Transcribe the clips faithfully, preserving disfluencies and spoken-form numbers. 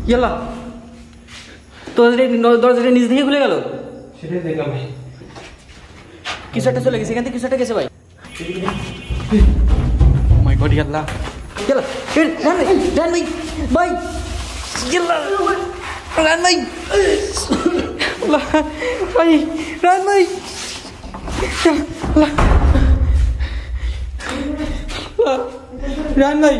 ইয়াল্লা, তোদের দরজাটা নিজ থেকে খুলে গেল। সেটাই দেখলাম ভাই, কিছু একটা চলে গেছে এখান থেকে, কিছু একটা গেছে ভাই। মাই গড, ইয়াল্লা ইয়াল্লা, রান ভাই, রান ভাই ভাই, ইয়াল্লা রান ভাই, ভাই রান ভাই, রান ভাই।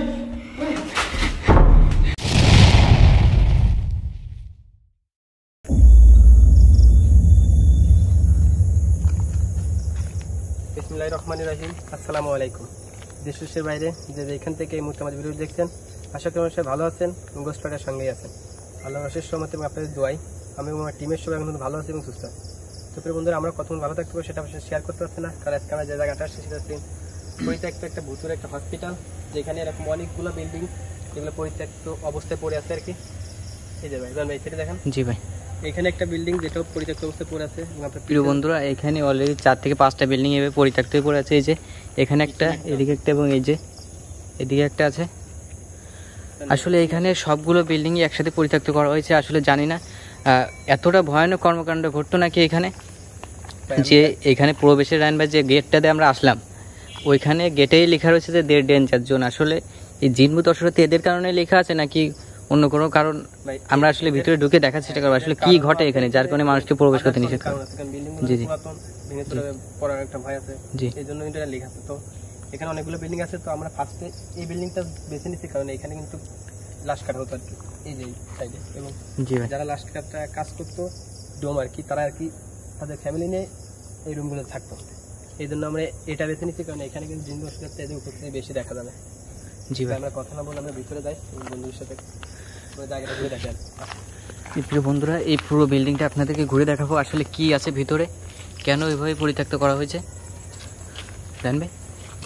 বিসমিল্লাহির রহমানির রহিম। আসসালামু আলাইকুম। দেশ দেশের বাইরে যে যেখান থেকে এই মুহূর্তে আমাদের ভিডিও দেখছেন, আশা করি সবাই ভালো আছেন এবং গোস্টটার সঙ্গেই আছেন। আল্লাহর অশেষ রহমতে এবং আপনাদের দোয়ায় আমি এবং আমার টিমের সবাই এখন ভালো আছে এবং সুস্থ আছে। তো প্রিয় বন্ধুরা, আমরা কতক্ষণ ভালো থাকতে পারবো সেটা অবশ্যই শেয়ার করতে পারছি না, কারণ আজকে আমরা যে জায়গাটা আসছি সেটা হচ্ছে পরিত্যক্ত একটা ভুতুরে একটা হসপিটাল, যেখানে এরকম অনেকগুলো বিল্ডিং যেগুলো পরিত্যক্ত অবস্থায় পড়ে আছে আর কি। এই যে ভাই, ভাই সেটা দেখেন। জি ভাই, এখানে একটা বিল্ডিং যেটা পরিত্যক্ত অবস্থায় পড়ে আছে। প্রিয় বন্ধুরা, এখানে অলরেডি চার থেকে পাঁচটা বিল্ডিং এভাবে পরিত্যক্ত হয়ে পড়ে আছে। এই যে এখানে একটা, এদিকে একটা এবং এই যে এদিকে একটা আছে। আসলে এখানে সবগুলো বিল্ডিংই একসাথে পরিত্যক্ত করা হয়েছে। আসলে জানি না এতটা ভয়ানক কর্মকাণ্ড ঘটতো নাকি এখানে, যে এখানে প্রবেশের লাইন বা যে গেটটাতে আমরা আসলাম, ওইখানে গেটেই লেখা রয়েছে যে দেড় ডেঞ্জার জোন। আসলে এই জিনভূত অসুরতি এদের কারণে লেখা আছে নাকি অন্য কোনো কারণ, আমরা আসলে ভিতরে ঢুকে দেখার চেষ্টা করবো আসলে কি ঘটে এখানে, যার কারণে মানুষকে প্রবেশ করতে নিষেধ করে। জি জি পড়ার একটা ভয় আছে, জি, এই জন্য এটা লেখা আছে। তো এখানে অনেকগুলো বিল্ডিং আছে, তো আমরা ফার্স্টে এই বিল্ডিংটা বেছে নিচ্ছি কারণ এখানে কিন্তু লাশ কাটা হতো আর কি, এই যে সাইডে। এবং যারা লাশ কাটা কাজ করতো ডোম আর কি, তারা আর কি তাদের ফ্যামিলি নিয়ে এই রুমগুলো থাকতো। এই জন্য আমরা এটা বেছে নিচ্ছি কারণ এখানে কিন্তু জিন অসুরতা এদের উপর থেকে বেশি দেখা যাবে। জি ভাই, আমরা কথা না বলে আমরা ভিতরে যাই বন্ধুদের সাথে জায়গাটা ঘুরে দেখি। প্রিয় বন্ধুরা, এই পুরো বিল্ডিংটা আপনাদেরকে ঘুরে দেখাবো আসলে কি আছে ভিতরে, কেন এইভাবে পরিত্যক্ত করা হয়েছে। জান ভাই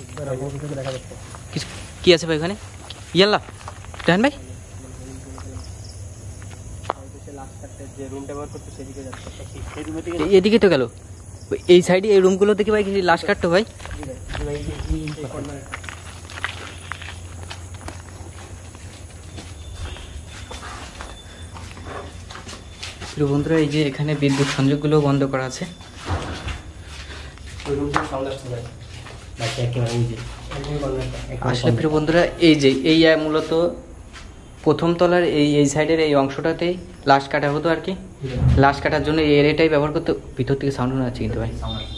কি আছে ভাই ওখানে? ইয়াল্লা জান ভাই, এদিকে তো গেল, এই সাইডে এই রুমগুলো থেকে ভাই কিছু লাশ কাটতো ভাই। বন্ধুরা, এই যে এখানে বিদ্যুৎ সংযোগগুলো বন্ধ করা আছে। আসলে প্রিয় বন্ধুরা, এই যে এই মূলত প্রথম তলার এই এই সাইডের এই অংশটাতেই লাশ কাটা হতো আর কি। লাশ কাটার জন্য এই এরিয়াটাই ব্যবহার করতে। ভিতর থেকে সাউন্ড শোনা যাচ্ছে কিন্তু ভাই।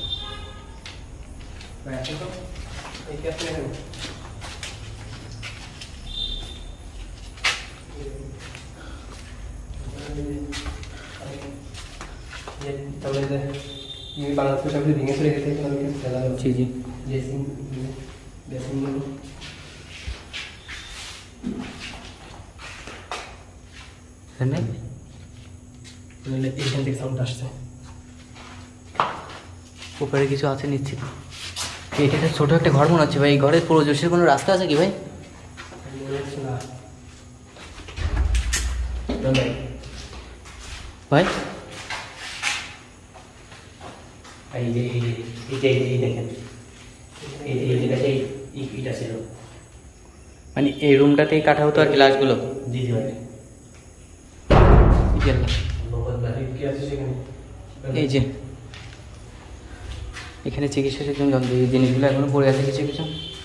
জি জি, এখান থেকে সাউন্ড আসছে। উপরে কিছু আছে নিশ্চিত। এটা একটা ছোট একটা ঘর মনে হচ্ছে ভাই। এই ঘরের প্রবেশের কোনো রাস্তা আছে কি ভাই? ভাই এই যে এই যে এই দেখেন, এই যে এইটা ছিল, মানে এই রুমটাতেই কাটা হতো আর কি লাশগুলো। জি জি ভাই। এই যে এখানে চিকিৎসার জন্য এই জিনিসগুলো এখনো পড়ে আছে কিছু কিছু।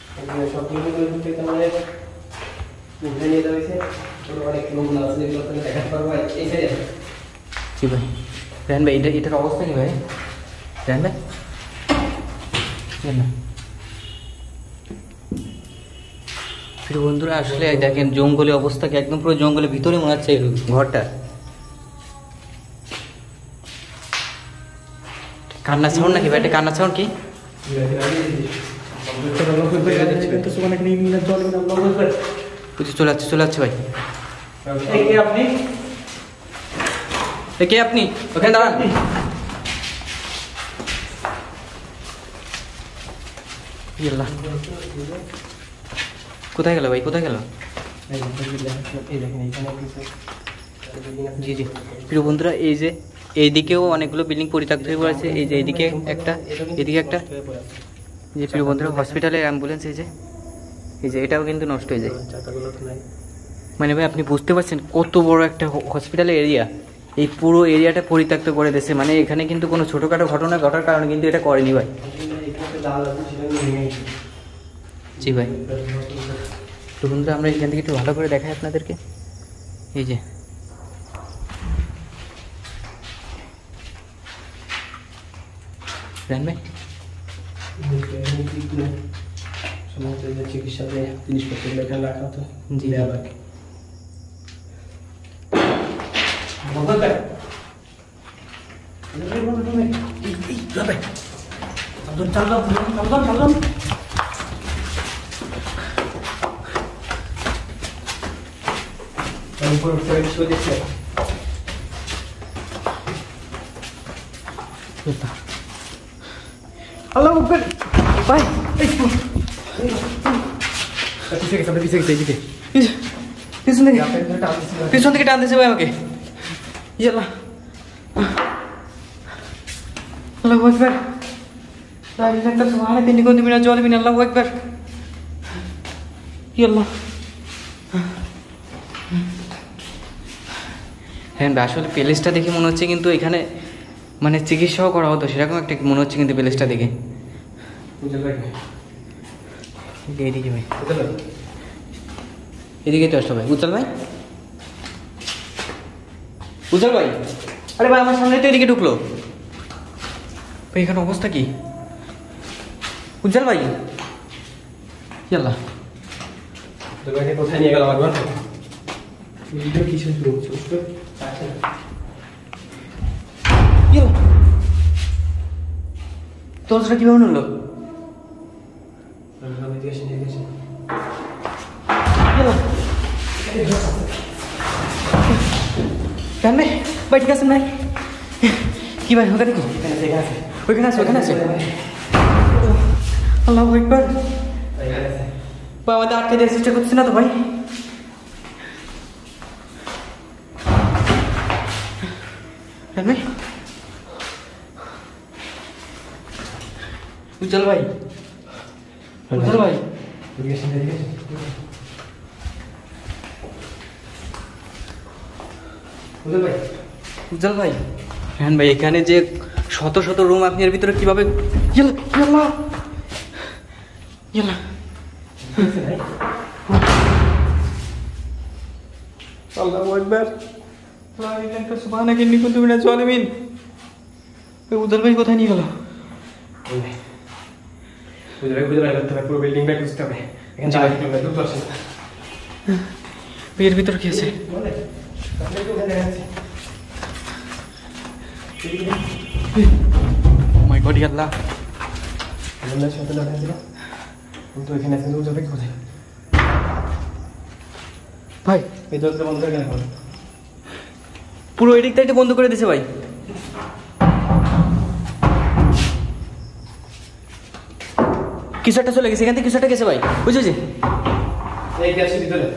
জি ভাই, রেহান ভাই এটা এটার অবস্থা কি ভাই? রেহান ভাই প্রিয় বন্ধুরা, আসলে দেখেন জঙ্গলের অবস্থা কি, একদম পুরো জঙ্গলের ভিতরে মনে হচ্ছে এই ঘরটা। কান্নার সাউন্ড নাকি ভাই? এটা কান্নার সাউন্ড কি? চলে যাচ্ছে চলে যাচ্ছে ভাই। আপনি কে আপনি? ওখানে দাঁড়ান। কোথায় গেল ভাই, কোথায় গেল? জি জি প্রিয় বন্ধুরা, এই যে এইদিকেও অনেকগুলো বিল্ডিং পরিত্যক্ত হয়ে পড়েছে। এই যে এইদিকে একটা, এদিকে একটা। যে প্রিয় বন্ধুরা, হসপিটালের অ্যাম্বুলেন্স এই যে এই যে এটাও কিন্তু নষ্ট হয়ে যায়। মানে ভাই আপনি বুঝতে পারছেন কত বড় একটা হসপিটালের এরিয়া, এই পুরো এরিয়াটা পরিত্যক্ত করে দিয়েছে। মানে এখানে কিন্তু কোনো ছোটোখাটো ঘটনা ঘটার কারণে কিন্তু এটা করেনি ভাই। জি ভাই, তো বন্ধুরা আমরা এখান থেকে একটু ভালো করে দেখাই আপনাদেরকে। এই যে রান ভাই সমস্ত চিকিৎসাতে জিনিসপত্র এখানে রাখা হতো। জি আবার উপর উঠতে দেখছে আল্লাহ আকবার ভাই, পিছিয়ে গেছে, পিছিয়ে গেছে এইদিকে, পিছন থেকে পিছন থেকে টানতেছে ভাই আমাকে। ইয়াল্লা আল্লাহু আকবার, লা ইলাহা ইল্লাল্লাহ সুবহানাকা ইন্নী কুনতু মিনাজ জালিমিন। আল্লাহু আকবার। ইয়াল্লাহ। হ্যাঁ আসলে প্লেসটা দেখে মনে হচ্ছে কিন্তু এখানে মানে চিকিৎসাও করা হতো সেরকম একটা মনে হচ্ছে কিন্তু প্লেসটা দেখে। এইদিকে ভাই, এদিকে তো আসলো ভাই। উজ্জ্বল ভাই, উজ্জ্বল ভাই, আরে ভাই আমার সামনে তো এদিকে ঢুকলো ভাই, এখানে অবস্থা কি? উজ্জ্বল ভাই, ইয়াল্লা কোথায় নিয়ে গেল আমার কি শুনছো? দরজাটা কিভাবে নড়লো? কেন ভাই, ভাই ঠিক আছে নাই কি ভাই? ওখানে কি? ওইখানে আছে, ওইখানে আছে। আল্লাহু আকবার। ভাই আমাদের আটকে দেওয়ার চেষ্টা করছে না তো ভাই? কেন ভাই? উজ্জ্বল ভাই, উজ্জ্বল ভাই, উজ্জ্বল ভাই, হ্যাঁ ভাই এখানে যে শত শত রুম, আপনি এর ভিতরে কিভাবে? আল্লাহু আকবার। লা ইলাহা ইল্লাল্লাহ সুবহানাকা ইন্নী কুনতু মিনাজ জালিমিন। উজ্জ্বল ভাই কোথায় নিয়ে গেল? পুরো বিল্ডিংটা খুঁজতে হবে। এর ভিতরে কি আছে? মাই গড আল্লাহ, ভাই এই দরজা বন্ধ করে কেন? পুরো এদিকটা একটু বন্ধ করে দিয়েছে ভাই। কিছু একটা চলে গেছে এখান থেকে, কিছু একটা গেছে ভাই, বুঝছো যে এই গ্যাসের ভিতরে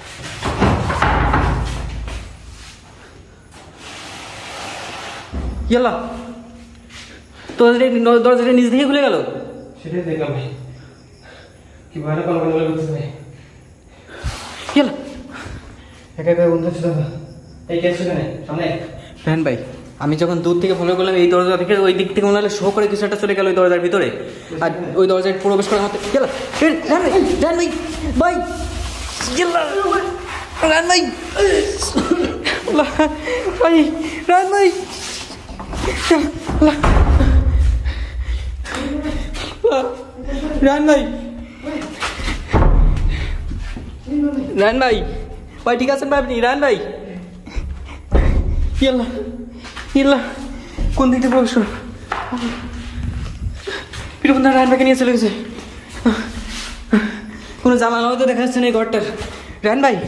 ইয়াল্লা, তোদের দরজাটা নিজ থেকে খুলে গেল। সেটাই দেখলাম ভাই, কি ভয়ানক কলকাতা করতেছে ভাই। ইয়াল্লা, একা একা বন্ধ ছিল না। এই গ্যাস সেখানে সামনে ফ্যান ভাই, আমি যখন দূর থেকে ফলো করলাম এই দরজা থেকে, ওই দিক থেকে মনে হলো শো করে কিছু একটা চলে গেল ওই দরজার ভিতরে, আর ওই দরজায় প্রবেশ করার মতো। ইয়াল্লা রান ভাই, রান ভাই, ভাই ইয়াল্লা রান ভাই, ভাই রান ভাই, রান ভাই, রান ভাই, ভাই ঠিক আছেন ভাই আপনি? রান ভাই, ইয়াল্লা ইয়াল্লা, কোন দিক থেকে প্রবেশ করো? বীরবন্ধা রান ভাইকে নিয়ে চলে গেছে। কোনো জানালাও তো দেখা যাচ্ছে না এই ঘরটার। রান ভাই,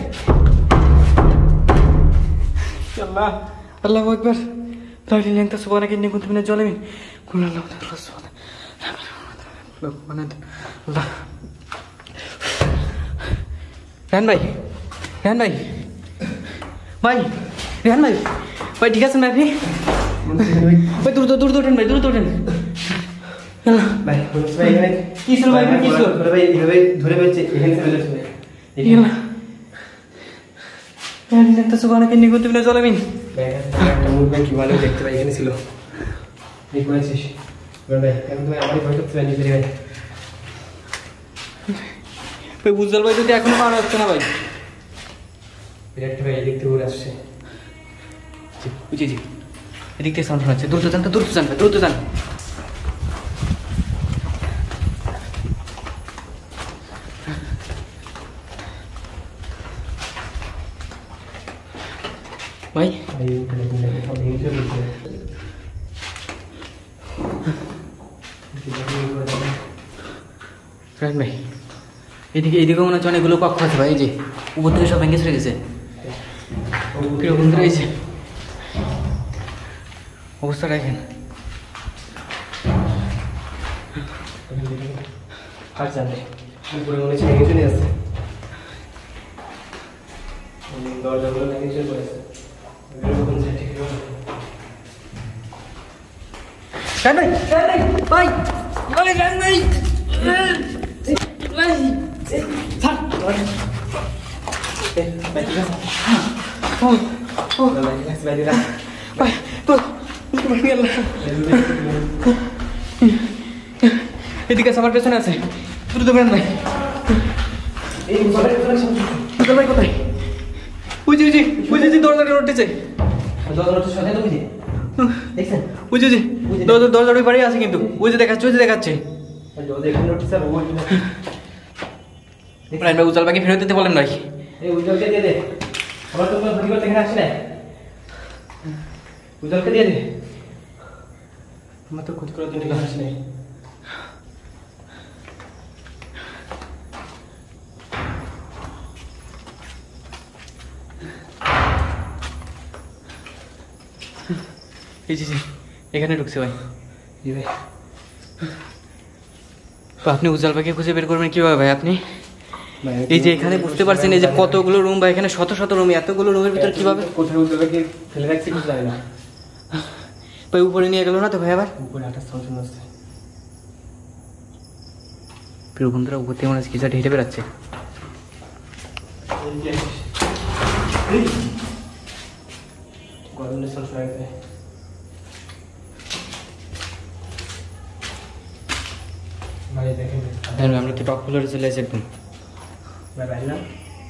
আল্লাহ আল্লাহু আকবার। লা ইলাহা ইল্লাল্লাহ সুবহানাকা ইন্নী কুনতু মিনাজ জালিমিন। কুল আল্লাহু রাসূলুল্লাহ আল্লাহ। রান ভাই, রান ভাই, ভাই রান ভাই, ভাই ঠিক আছেন ভাই আপনি? ভাই দূর দূর দূর ওঠেন ভাই, দূর ওঠেন। ভাই এখানে কি ছিল ভাই? কি ছিল ভাই? এইভাবে ধরে পেয়েছে এখানে চলে যাচ্ছে ভাই। একটা সুবানা কিনে করতে না চলাবিন একটা মুখ ভাই কি ভালো দেখতে পাই এখানে ছিল এই করেছিস ভাই এখন তুমি আমারই ভয় করতে পারি ভাই ভাই উজ্জ্বল ভাই যদি এখনো পাওয়া যাচ্ছে না ভাই বিরাট ভাই এদিক থেকে উড়ে আসছে জি জি এদিক থেকে সাউন্ড শোনাচ্ছে দ্রুত যান তো দ্রুত যান ভাই দ্রুত যান ভাই ফ্রেন্ড ভাই এদিকে এদিকে মনে হচ্ছে অনেকগুলো কক্ষ আছে ভাই এই যে উপর থেকে সব ভেঙে চলে গেছে কিরকম রয়েছে অবস্থা দেখেন আর জানে উপরে মনে হচ্ছে ভেঙে চলে আসছে দরজাগুলো ভেঙে চলে পড়েছে ভাই ভাই ভাই এদিকে আমার পেছনে আছে দ্রুত করেন ভাই ভাই কোথায় বুঝি বুঝি বুঝেছি দরজাটা উঠেছে বুঝেছি দরজা দরজাটা বাড়ি আছে কিন্তু বুঝে দেখাচ্ছে বুঝে দেখাচ্ছে উজ্জ্বল বাকি ফেরত দিতে বলেন ভাই এই উজ্জ্বলকে দিয়ে দে আমার তো কোনো ক্ষতি করতে এখানে আসি না উজ্জ্বলকে দিয়ে দে আমার তো ক্ষতি করার জন্য এখানে আসি নাই এই জি জি এখানে ঢুকছে ভাই জি ভাই তো আপনি উজ্জ্বল ভাইকে খুঁজে বের করবেন কীভাবে ভাই আপনি এই যে এখানে বুঝতে পারছেন এই যে কতগুলো রুম বা এখানে শত শত রুম এতগুলো রুমের ভিতরে কিভাবে কোথায় উজ্জ্বলকে ফেলে রাখছি কিছু জানি না ভাই উপরে নিয়ে গেল না তো ভাই আবার উপরে হাঁটার সাউন্ড শোনা যাচ্ছে প্রিয় বন্ধুরা উপর থেকে মনে হচ্ছে কিছু একটা হেঁটে বেড়াচ্ছে গরমের সাউন্ড শোনা যাচ্ছে ভাই দেখেন আমরা তো টপ ফ্লোরে চলে আসি একদম ভাই ভাই না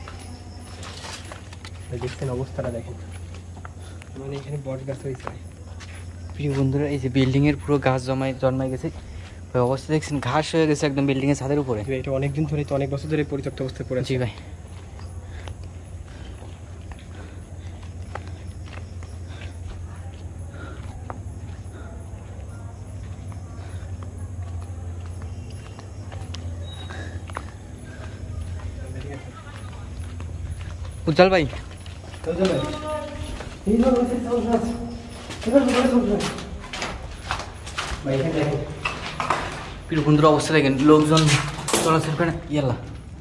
ভাই দেখছেন অবস্থাটা দেখেন মানে এখানে বট গাছ হয়েছে প্রিয় বন্ধুরা এই যে বিল্ডিংয়ের পুরো গাছ জমায় জন্মায় গেছে ভাই অবস্থা দেখছেন ঘাস হয়ে গেছে একদম বিল্ডিংয়ের ছাদের উপরে এটা অনেকদিন ধরে তো অনেক বছর ধরে পরিত্যক্ত অবস্থায় পড়ে জি ভাই উজ্জ্বল ভাই প্রিয় বন্ধুর অবস্থা দেখেন লোকজন চলাচল করে না ইয়াল্লা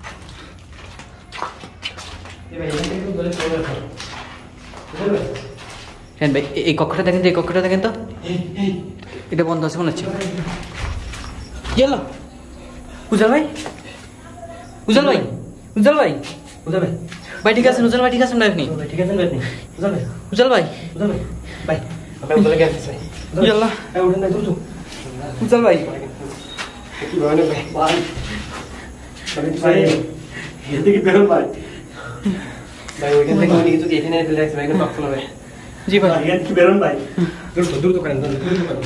হ্যাঁ ভাই এই কক্ষটা দেখেন তো এই কক্ষটা দেখেন তো এটা বন্ধ আছে মনে হচ্ছে ইয়াল্লা উজ্জ্বল ভাই উজ্জ্বল ভাই উজ্জ্বল ভাই উজ্জ্বল ভাই ভাই ঠিক আছেন উজ্জ্বল ভাই ঠিক আছেন ভাই আপনি ঠিক আছেন ভাই আপনি উজ্জ্বল ভাই উজ্জ্বল ভাই উজ্জ্বল ভাই ভাই আমরা উজ্জ্বল কে আসছে ভাই ইয়াল্লা এই উঠেন না দ্রুত উজ্জ্বল ভাই কি ভালো ভাই ভাই ভাই এদিকে বেরো ভাই ভাই ওইখান থেকে উনি কিছু এখানে ফেলে রাখছে ভাই কোনো টক ফেলে ভাই জি ভাই এখান কি বেরোন ভাই দ্রুত দ্রুত করেন দ্রুত করেন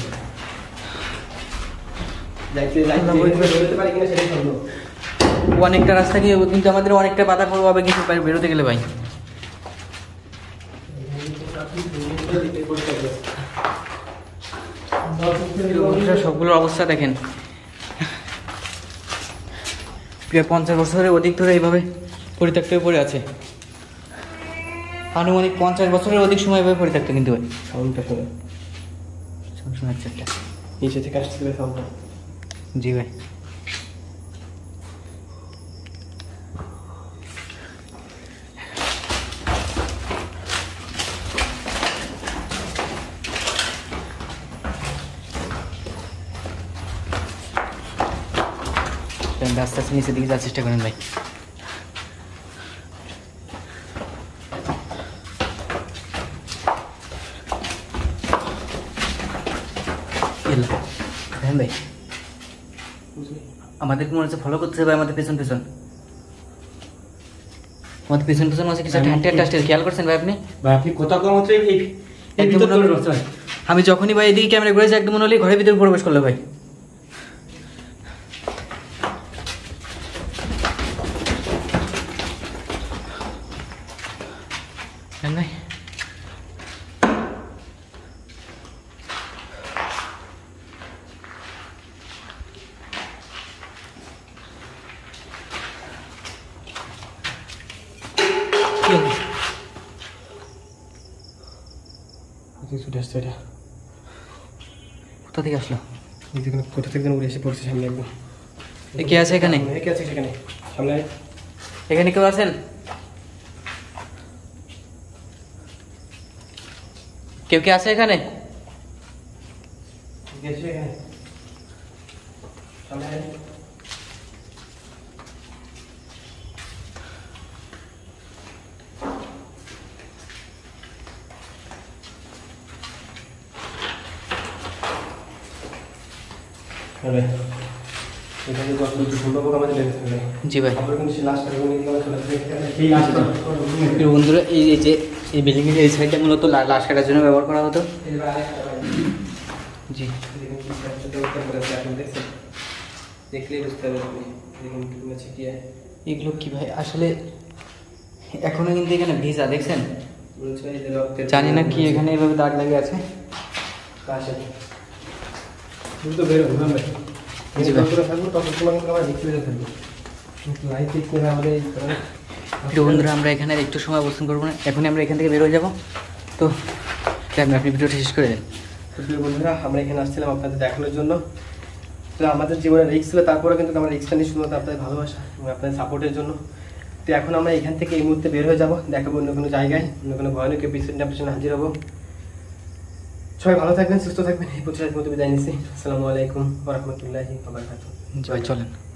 যাইতে যাইতে বেরোতে পারি কিনা সেটাই সন্দেহ অনেকটা রাস্তা গিয়ে কিন্তু আমাদের অনেকটা বাধা পড়বো হবে কিন্তু বেরোতে গেলে ভাই সবগুলোর অবস্থা দেখেন প্রায় পঞ্চাশ বছরের অধিক ধরে এইভাবে পরিত্যক্ত হয়ে পড়ে আছে আনুমানিক পঞ্চাশ বছরের অধিক সময় এভাবে পরিত্যক্ত কিন্তু ভাই সাউন্ডটা শুনে শোনাচ্ছে একটা নিচে থেকে আসছে সাউন্ডটা জি ভাই আস্তে আস্তে নিচের দিকে যাওয়ার চেষ্টা করেন ভাই খেলা হ্যাঁ ভাই, আমাদেরকে মনে হচ্ছে ফলো করতেছে ভাই, আমাদের পেছন পেছন আমাদের পেছন পেছন আছে কিছু হাঁটতে হাঁটতে আসছে, খেয়াল করছেন ভাই আপনি? ভাই আপনি কোথাও কম হচ্ছে এই একদম মনে হলো- আমি যখনই ভাই এদিকে ক্যামেরা ঘুরেছি একদম মনে হলো ঘরের ভিতরে প্রবেশ করলো ভাই। হ্যাঁ ভাই, কি হলো? ছুটে আসছে এটা, কোথা থেকে আসলো? এই যে কোনো কোথা থেকে যেন উড়ে এসে পড়ছে সামনে একদম। এ কে আছে এখানে? কে আছে সেখানে সামনে? এখানে কেউ আছেন? কেউ কি আছে এখানে? কে আছে এখানে সামনে? হ্যাঁ ভাই, এখানে দশ মিনিট সম্ভব আমাদের লেগেছে ভাই। জি ভাই। আমরা কিন্তু সেই লাস্ট টাইম নিয়ে গেলাম চলে আসবে সেই লাস্ট প্রিয় বন্ধুরা, এই এই যে এই বিল্ডিং এর এই সাইডটা মূলত লা- লাশ কাটার জন্য ব্যবহার করা হতো। জি দেখলেই বুঝতে হবে আপনি দেখুন কি আছে কি এগুলো কি ভাই আসলে এখনো কিন্তু এখানে ভিজা দেখছেন, বলছে এই যে রক্তের জানি না কি এখানে এভাবে দাগ লেগে আছে। কাছে তুমি তো বের হো না ভাই, জি এই ভাই। যতটা থাকবো তত সময় কিন্তু আমরা দেখতে পেতে থাকবো, কিন্তু লাইট ঠিক করে আমাদের এই ধরনের প্রিয় বন্ধুরা, আমরা এখানে আর একটু সময় অবস্থান করবো না, এখনই আমরা এখান থেকে বের হয়ে যাবো। তো আপনি আপনি ভিডিওটা শেষ করে দেন। তো প্রিয় বন্ধুরা, আমরা এখানে আসছিলাম আপনাদের দেখানোর জন্য। তো আমাদের জীবনে রিস্ক ছিল, তারপরে কিন্তু আমরা রিস্কটা নিয়ে শুধুমাত্র আপনাদের ভালোবাসা এবং আপনাদের সাপোর্টের জন্য। তো এখন আমরা এখান থেকে এই মুহূর্তে বের হয়ে যাবো, দেখাবো অন্য কোনো জায়গায়, অন্য কোনো ভয়ানক এপিসোডে আপনার সামনে হাজির হবো। সবাই ভালো থাকবেন, সুস্থ থাকবেন, এই প্রতিটা মতো বিদায় নিচ্ছি। আসসালামু আলাইকুম ওয়া রাহমাতুল্লাহি ওয়া বারাকাতুহু। জি ভাই চলেন।